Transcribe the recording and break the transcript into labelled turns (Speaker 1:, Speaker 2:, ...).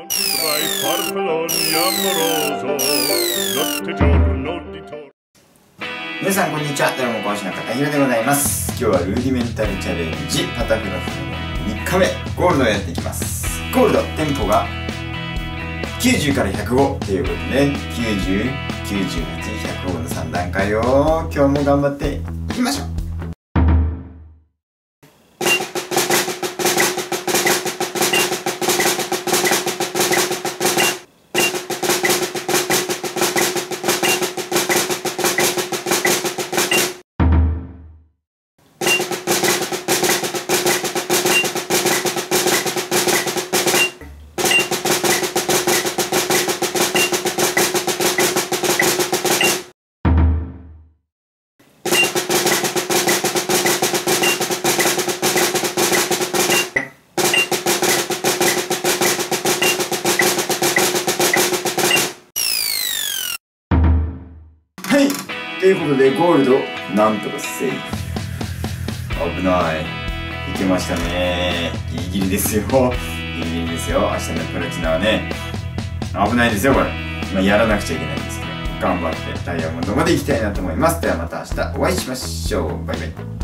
Speaker 1: 皆さんこんにちは。ドラゴン講師の片平でございます。今日はルーディメンタルチャレンジパタフラフの3日目ゴールドをやっていきます。ゴールドテンポが90から105ということで90、98、105の3段階を今日も頑張っていきましょう。はい、ということでゴールドなんとかセーフ。危ない、いけましたね。ギリギリですよ、ギリギリですよ。明日のプラチナはね危ないですよこれ。やらなくちゃいけないんですけど頑張ってダイヤモンドまで行きたいなと思います。ではまた明日お会いしましょう。バイバイ。